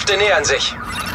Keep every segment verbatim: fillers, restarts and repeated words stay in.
Kräfte nähern sich.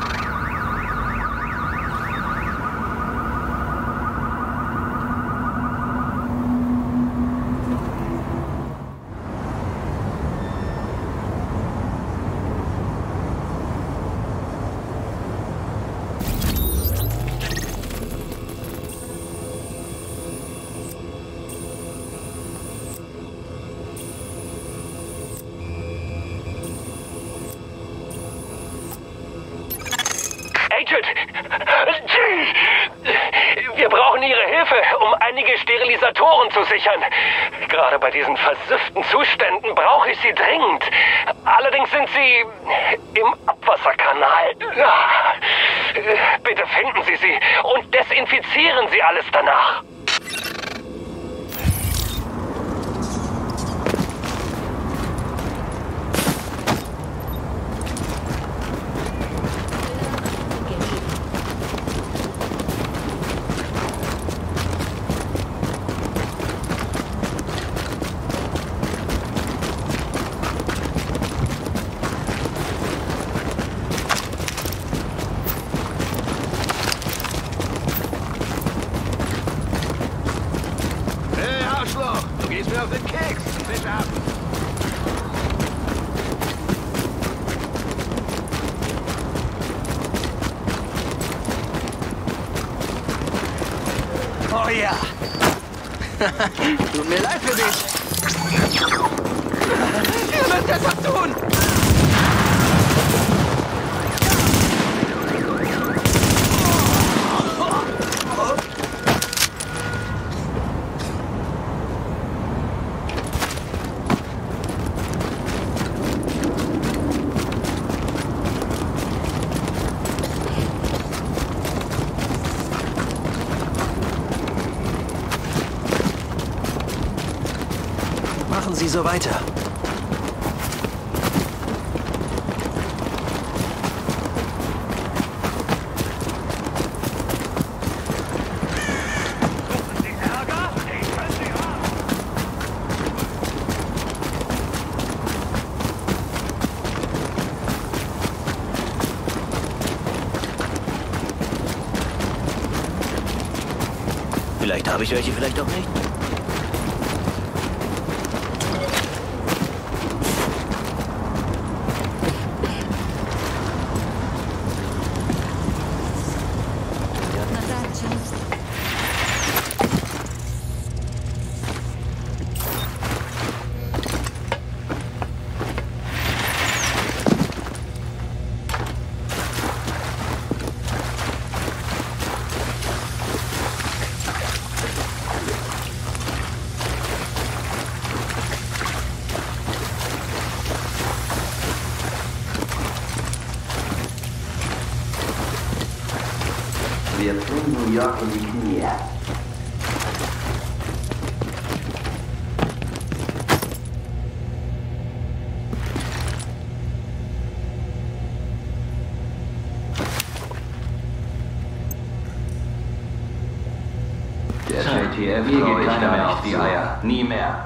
Wir brauchen Ihre Hilfe, um einige Sterilisatoren zu sichern. Gerade bei diesen versüfften Zuständen brauche ich sie dringend. Allerdings sind sie im Abwasserkanal. Bitte finden Sie sie und desinfizieren Sie alles danach. Du gehst mir auf den Keks. Fisch ab. Oh ja. Tut mir leid für dich. Ihr müsst etwas tun. Machen Sie so weiter. Vielleicht habe ich welche, vielleicht auch nicht. Wir tun New York in die Knie. Der J T F geht keiner mehr auf die Eier. Nie mehr.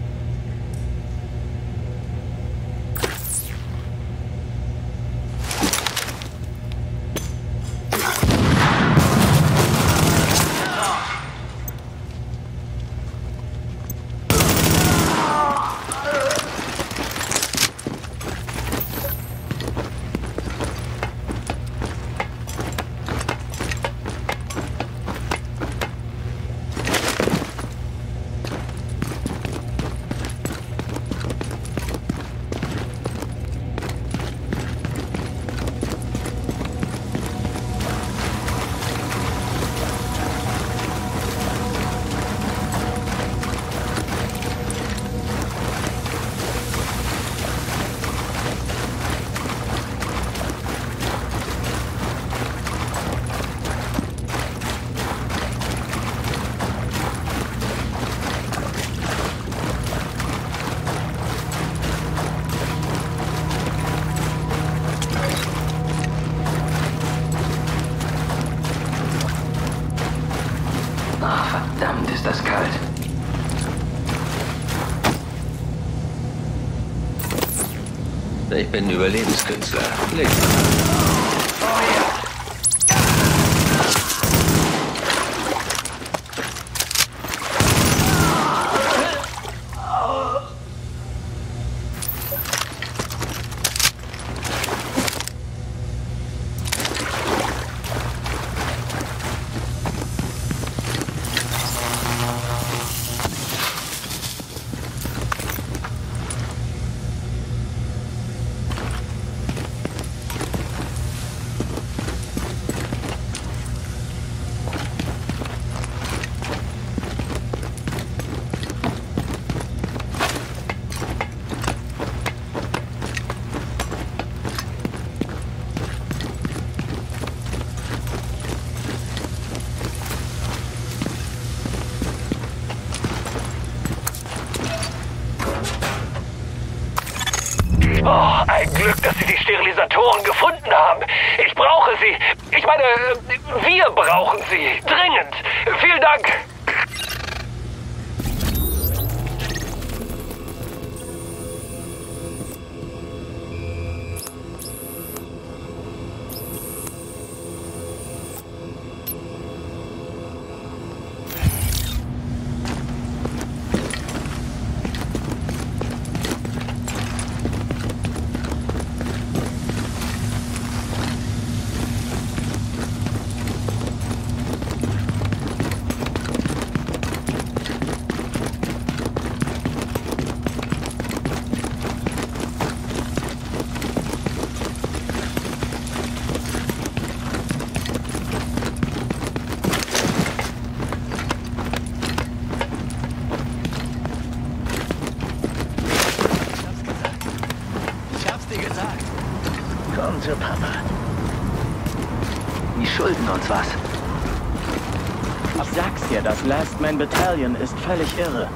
Verdammt, ist das kalt. Ich bin Überlebenskünstler. Leg mal. Oh, ein Glück, dass Sie die Sterilisatoren gefunden haben. Ich brauche sie. Ich meine, wir brauchen sie. Dringend. Vielen Dank. Komm zu Papa. Die schulden uns was. Ich sag's dir, das Last Man Battalion ist völlig irre.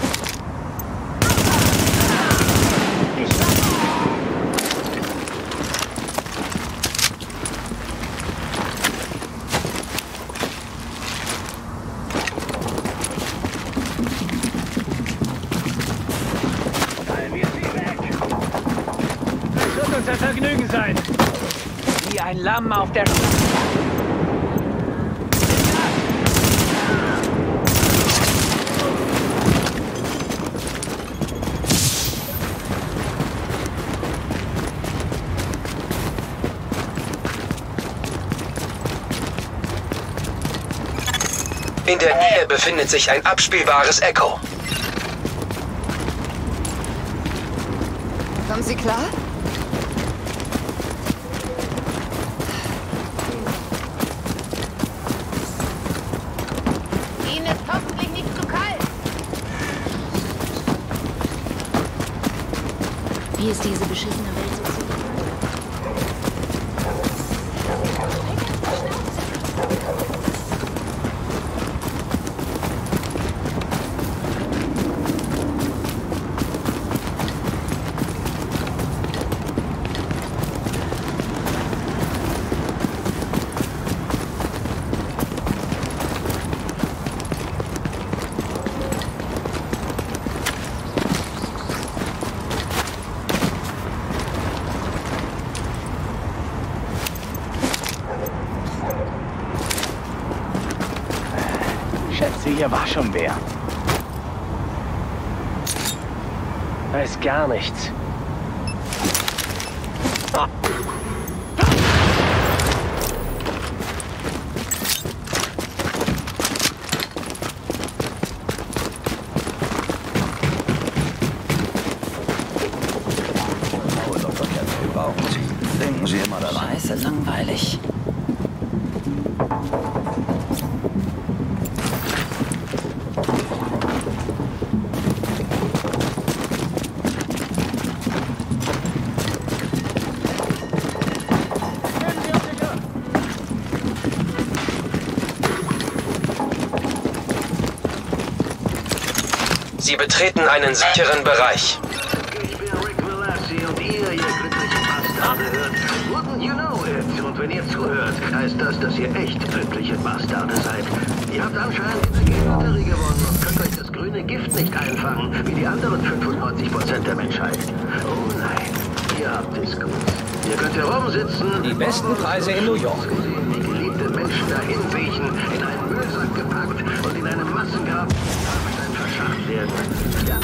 Ich sag's dir. Das wird uns ein Vergnügen sein. Wie ein Lamm auf der Straße. In der Nähe befindet sich ein abspielbares Echo. Kommen Sie klar? Ihnen ist hoffentlich nicht zu kalt. Wie ist diese beschissene Welt so zu? Schätze, hier war schon wer. Weiß gar nichts. Ah. Denken Sie immer daran. Scheiße, langweilig. Sie betreten einen sicheren Bereich. Ich bin Rick Velassi und ihr, ihr glücklichen Bastarde, hört Wouldn't You Know It? Und wenn ihr zuhört, heißt das, dass ihr echt glückliche Bastarde seid. Ihr habt anscheinend in der Lotterie gewonnen und könnt euch das grüne Gift nicht einfangen, wie die anderen fünfundneunzig Prozent der Menschheit. Oh nein, Ihr habt es gut. Ihr könnt herumsitzen. Die besten Preise in New York. Gesehen, wie geliebte Menschen dahin siechen, in einen Müllsack gepackt und in einem Massengrab verscharrt werden. Ja.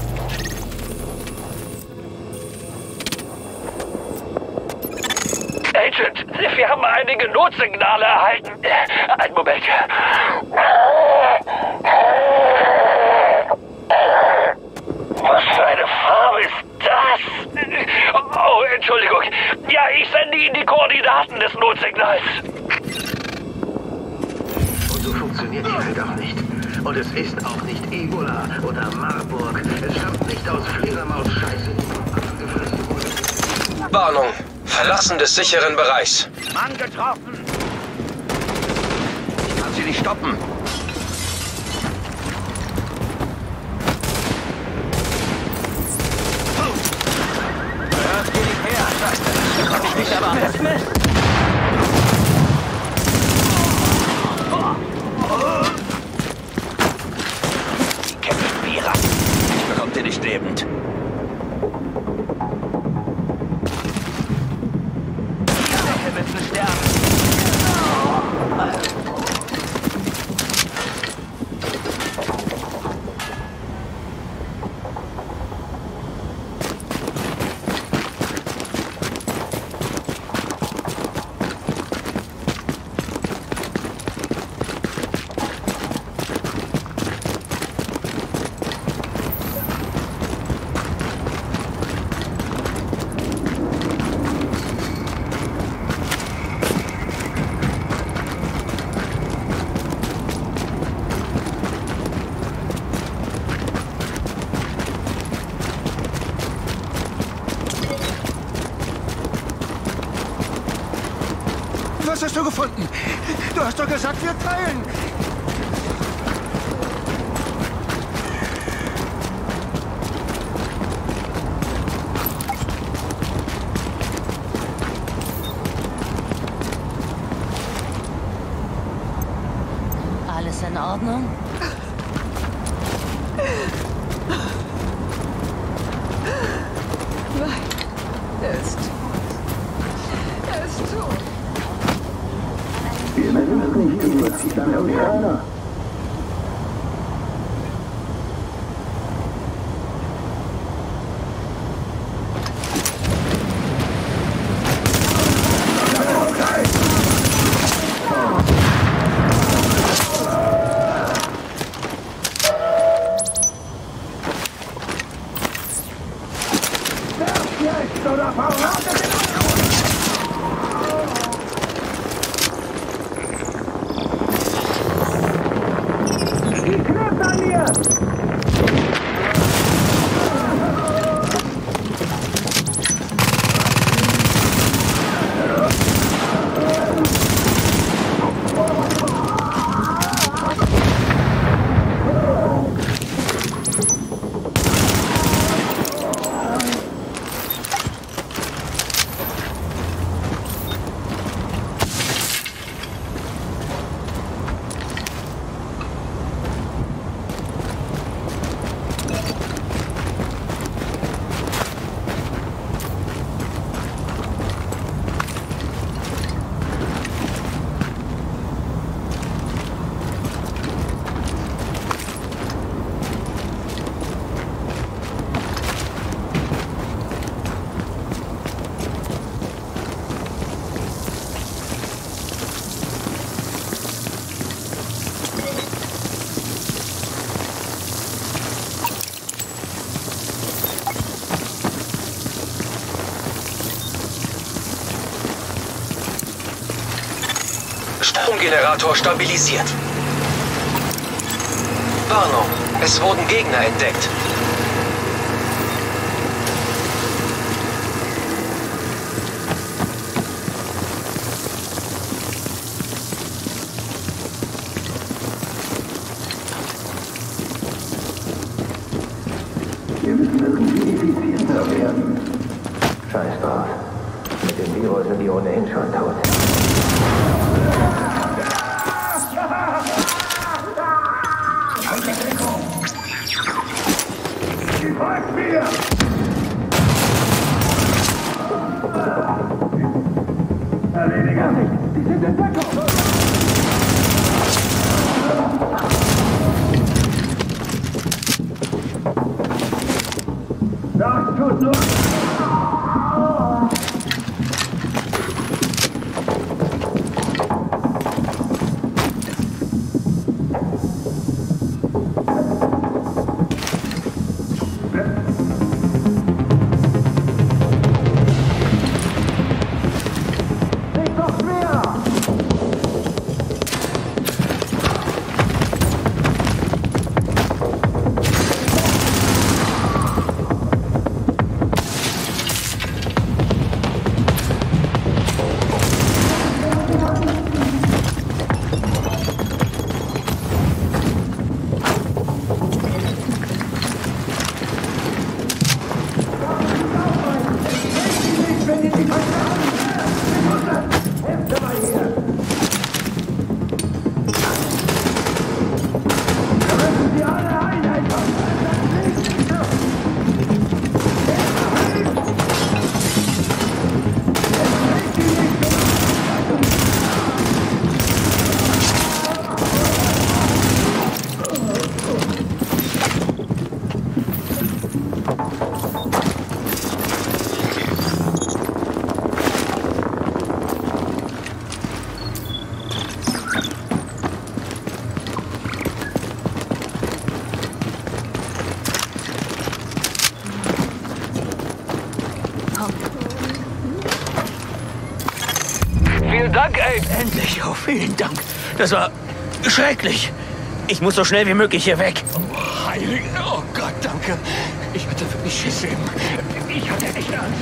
Agent, wir haben einige Notsignale erhalten. Einen Moment. Was für eine Farbe ist das? Oh, Entschuldigung. Ja, ich sende Ihnen die Koordinaten des Notsignals. Und so funktioniert die Welt auch nicht. Und es ist auch nicht Ebola oder Marburg. Es stammt nicht aus Fledermaus-Scheiße. Warnung. Verlassen des sicheren Bereichs. Mann getroffen! Ich kann sie nicht stoppen. Ja, geh nicht her, Scheiße. Hab ich nicht erwartet. Die Kettenspieler. Ich bekomme den nicht lebend. Was hast du gefunden? Du hast doch gesagt, wir teilen. Alles in Ordnung? Nein, er ist tot. Er ist tot. Stromgenerator stabilisiert. Warnung, es wurden Gegner entdeckt. Wir müssen irgendwie effizienter werden. Scheiß drauf. Mit dem Virus sind die ohnehin schon tot. Sie folgt mir! Dank, ey. Endlich, oh, vielen Dank. Das war schrecklich. Ich muss so schnell wie möglich hier weg. Oh, Heilige, oh Gott, danke. Ich hatte wirklich Schiss eben. Ich hatte echt Angst.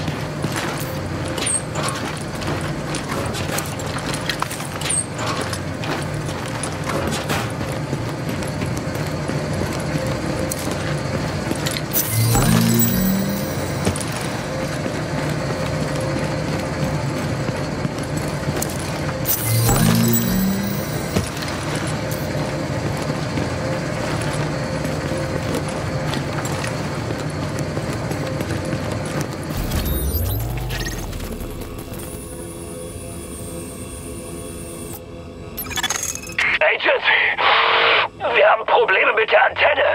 Agent, wir haben Probleme mit der Antenne.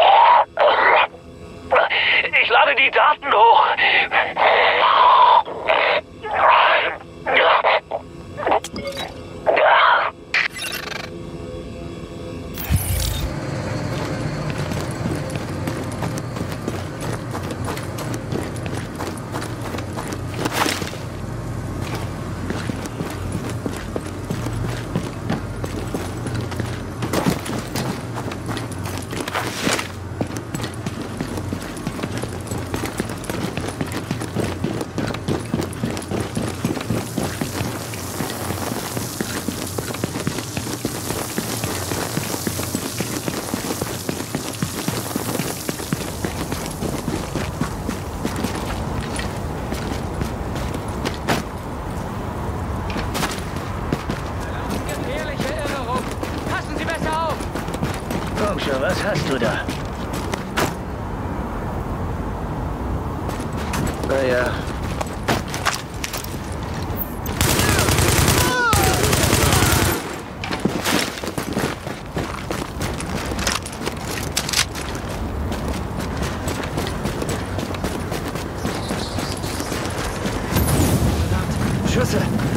Ich lade die Daten hoch. Komm schon, was hast du da? Naja. Schüsse!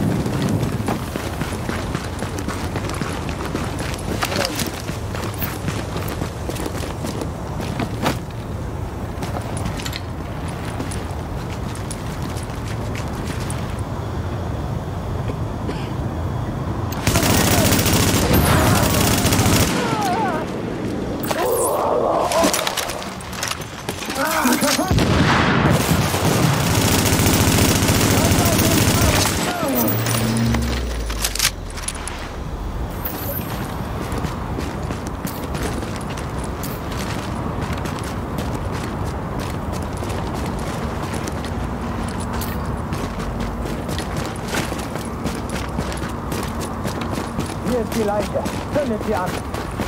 Hier ist die Leiche. Zündet sie an.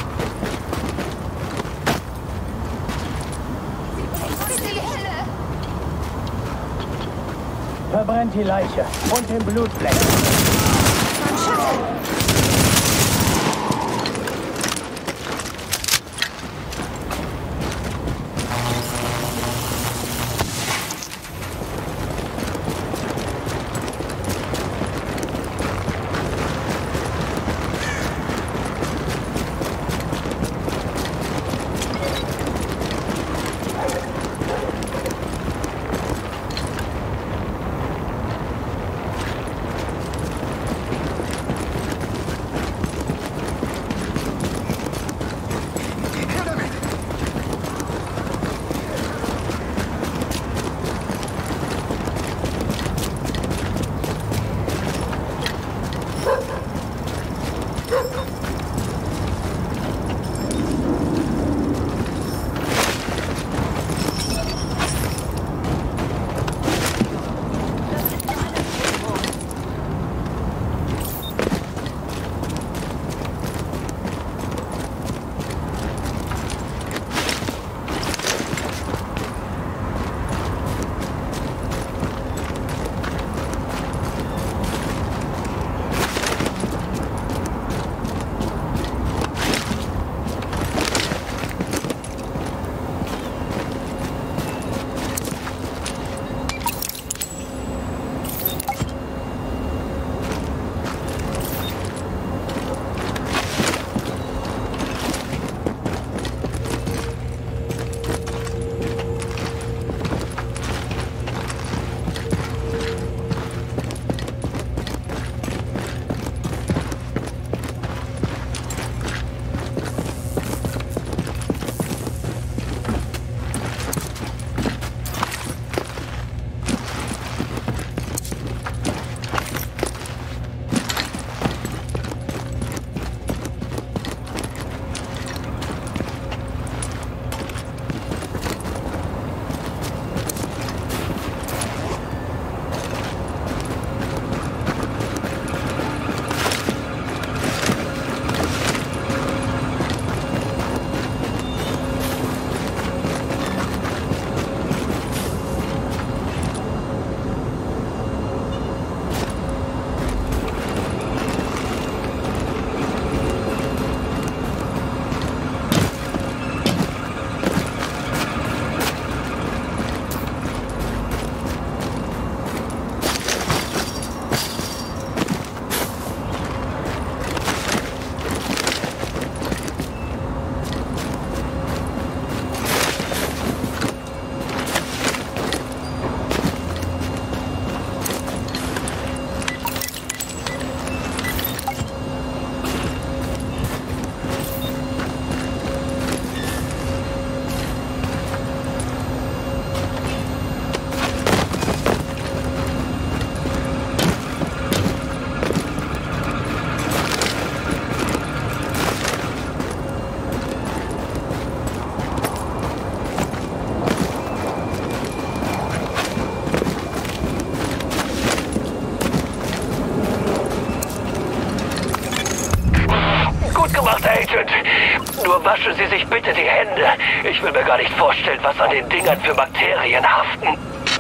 Verbrennt die Leiche und den Blutfleck. gemacht, Agent. Nur waschen Sie sich bitte die Hände. Ich will mir gar nicht vorstellen, was an den Dingern für Bakterien haften.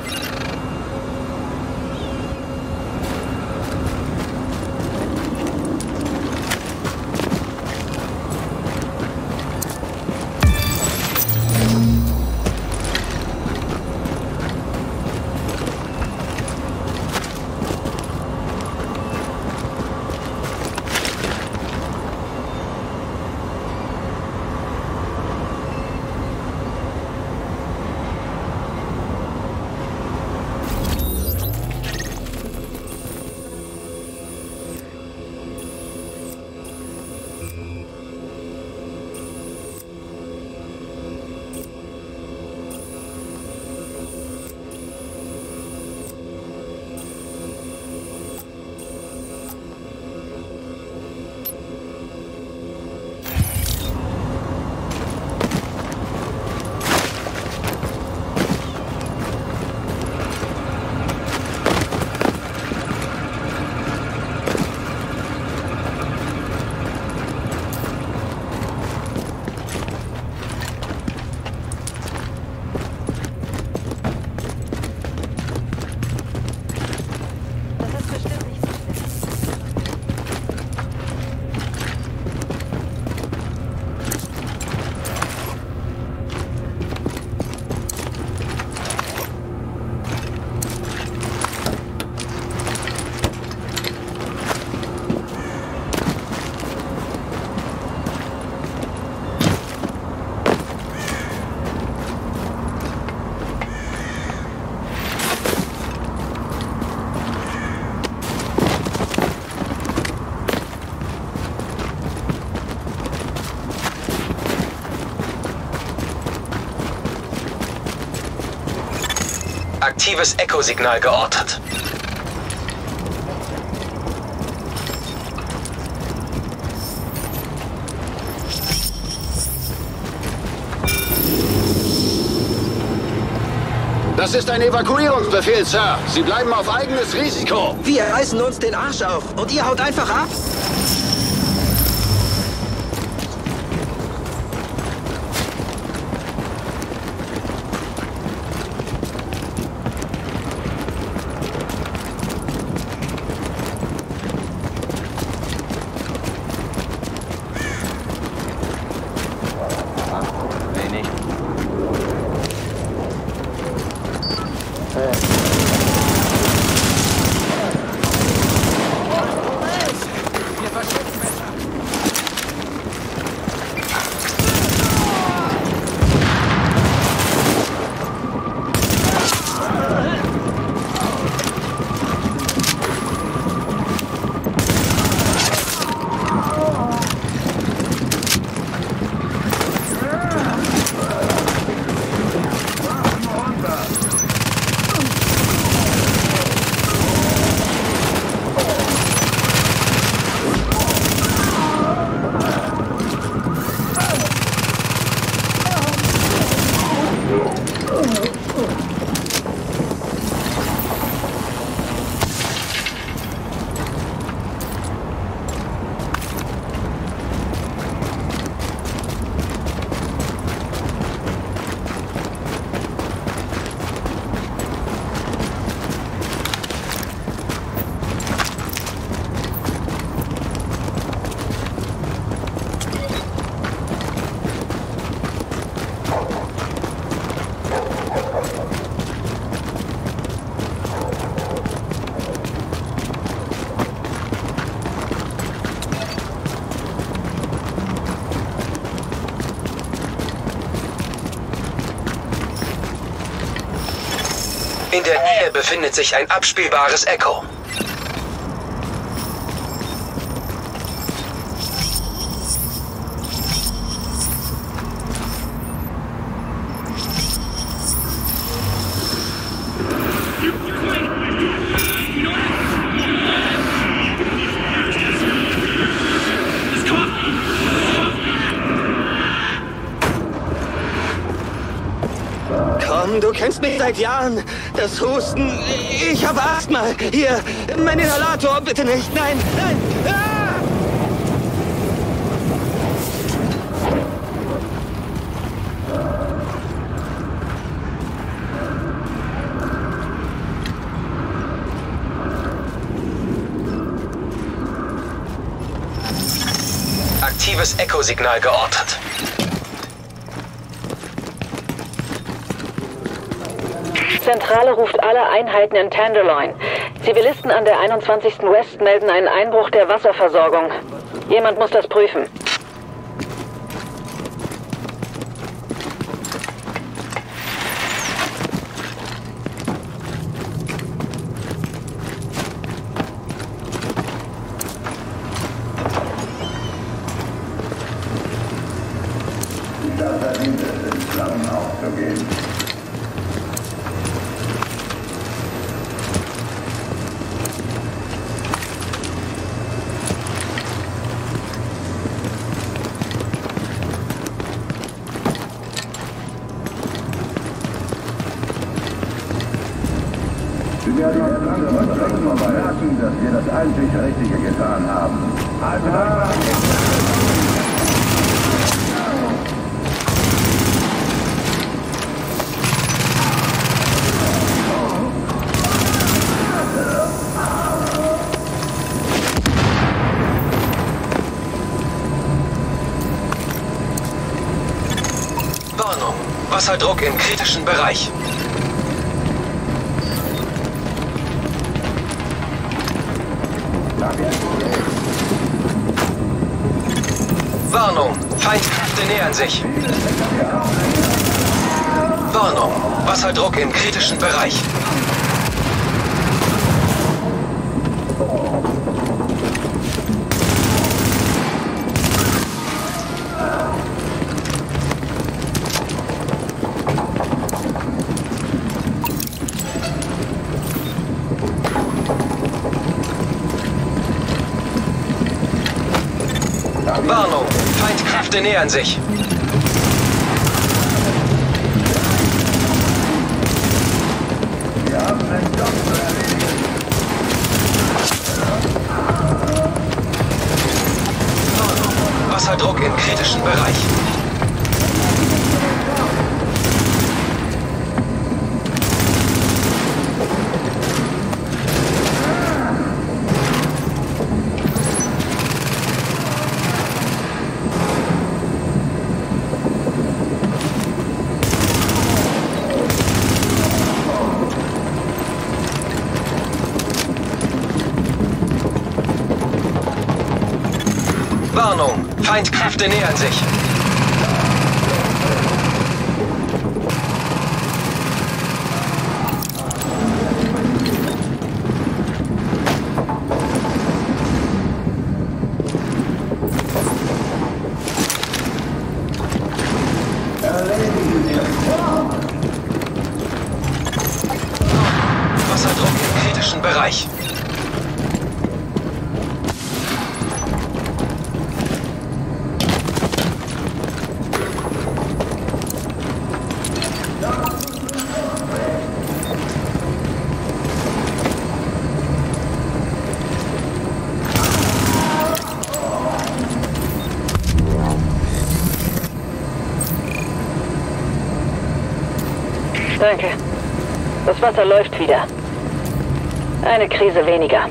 Aktives Echo-Signal geortet. Das ist ein Evakuierungsbefehl, Sir. Sie bleiben auf eigenes Risiko. Wir reißen uns den Arsch auf und ihr haut einfach ab? In der Nähe befindet sich ein abspielbares Echo. Du kennst mich seit Jahren. Das Husten. Ich habe Asthma. Hier, mein Inhalator. Bitte nicht. Nein, nein. Ah! alternatives Echo-Signal geortet. Zentrale ruft alle Einheiten in Tenderloin. Zivilisten an der einundzwanzigsten West melden einen Einbruch der Wasserversorgung. Jemand muss das prüfen. Wir werden jetzt andere Leute merken, dass wir das einzig Richtige getan haben. Haltet euch Warnung. Wasserdruck im kritischen Bereich. Warnung, Feindkräfte nähern sich. Warnung, Wasserdruck im kritischen Bereich. Warnung, Feindkräfte nähern sich. Wir haben einen Job zu erledigen. Warnung, Wasserdruck im kritischen Bereich. Warnung, Feindkräfte nähern sich. Wasserdruck im kritischen Bereich. Danke. Das Wasser läuft wieder. Eine Krise weniger.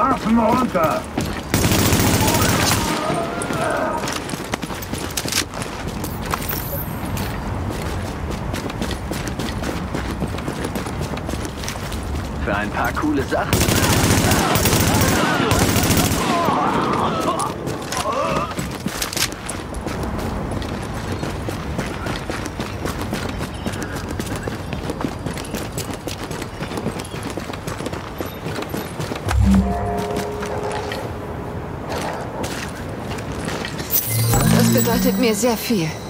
Waffen runter! Für ein paar coole Sachen. Das bedeutet mir sehr viel.